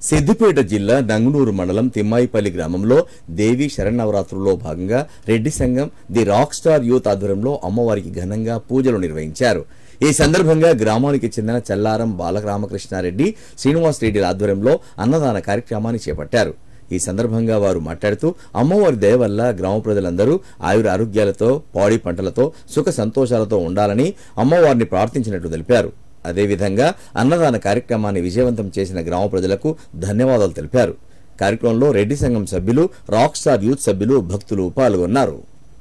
సిద్దిపేట జిల్లా నంగునూరు మండలం తిమ్మాయిపల్లి గ్రామంలో దేవి శరన్నవరాత్రుల్లో భాగంగా రెడ్డి సంఘం ది రాక్ స్టార్ యూత్ ఆధ్వర్యంలో అమ్మవారికి ఘనంగా పూజలు నిర్వహించారు. ఈ సందర్భంగా గ్రామానికి చెందిన చల్లారం బాలరామకృష్ణారెడ్డి, శ్రీనివాస్ రెడ్డి ఆధ్వర్యంలో అన్నదాన కార్యక్రమాన్ని చేపట్టారు. ఈ సందర్భంగా వారు మాట్లాడుతూ అమ్మవారి దయ వల్ల గ్రామ ప్రజలందరూ ఆయుర ఆరోగ్యాలతో, పాడి పంటలతో, సుఖ సంతోషాలతో ఉండాలని అమ్మవారిని ప్రార్థించినట్లు తెలిపారు. అదేవిధంగా అన్నదాన కార్యక్రమాన్ని విజయవంతం చేసిన గ్రామ ప్రజలకు ధన్యవాదాలు తెలిపారు. కార్యక్రమంలో రెడ్డి సంఘం సభ్యులు, రాక్ స్టార్ యూత్ సభ్యులు, భక్తులు పాల్గొన్నారు.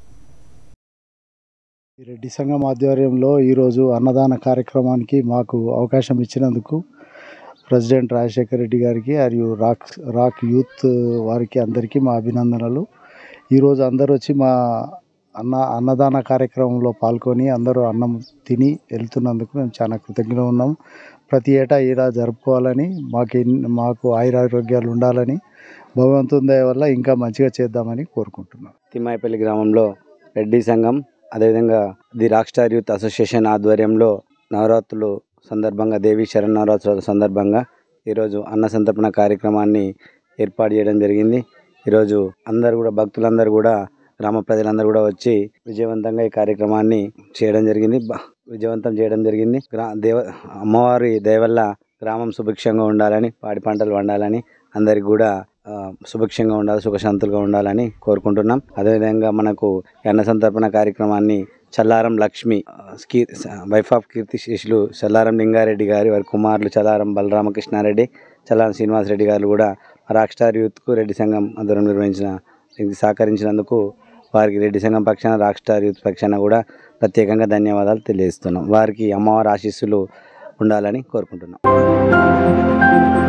రెడ్డి సంఘం ఆధ్వర్యంలో ఈరోజు అన్నదాన కార్యక్రమానికి మాకు అవకాశం ఇచ్చినందుకు ప్రెసిడెంట్ రాజశేఖర్ రెడ్డి గారికి మరియు రాక్ యూత్ వారికి అందరికీ మా అభినందనలు. ఈరోజు అందరూ వచ్చి మా అన్నదాన కార్యక్రమంలో పాల్గొని అందరూ అన్నం తిని వెళ్తున్నందుకు మేము చాలా కృతజ్ఞత ఉన్నాం. ప్రతి ఏటా ఇలా జరుపుకోవాలని, మాకు ఆయురారోగ్యాలు ఉండాలని, భగవంతుని దయ వల్ల ఇంకా మంచిగా చేద్దామని కోరుకుంటున్నాం. తిమ్మాయిపల్లి గ్రామంలో రెడ్డి సంఘం, అదేవిధంగా the rock star youth association ఆధ్వర్యంలో నవరాత్రులు సందర్భంగా, దేవి శరన్నవరాత్రుల సందర్భంగా ఈరోజు అన్న సంతర్పణ కార్యక్రమాన్ని ఏర్పాటు చేయడం జరిగింది. ఈరోజు అందరూ కూడా, భక్తులందరూ కూడా, గ్రామ ప్రజలందరూ కూడా వచ్చి విజయవంతంగా ఈ కార్యక్రమాన్ని విజయవంతం చేయడం జరిగింది. అమ్మవారి దయ వల్ల గ్రామం సుభిక్షంగా ఉండాలని, పాడి పంటలు పండాలని, అందరికి కూడా సుభిక్షంగా ఉండాలి, సుఖశాంతులుగా ఉండాలని కోరుకుంటున్నాం. అదేవిధంగా మనకు అన్న సంతర్పణ కార్యక్రమాన్ని చల్లారం లక్ష్మి, వైఫ్ ఆఫ్ కీర్తిశేషులు చల్లారం లింగారెడ్డి గారి వారి కుమారులు చల్లారం బలరామకృష్ణారెడ్డి, చల్లారం శ్రీనివాస్ రెడ్డి గారు కూడా రాక్ స్టార్ యూత్కు రెడ్డి సంఘం ఆధ్వర్యంలో సహకరించినందుకు వారికి రెడ్డి సంఘం పక్షాన, రాక్ స్టార్ యూత్ పక్షాన కూడా ప్రత్యేకంగా ధన్యవాదాలు తెలియజేస్తున్నాం. వారికి అమ్మవారి ఆశీస్సులు ఉండాలని కోరుకుంటున్నాం.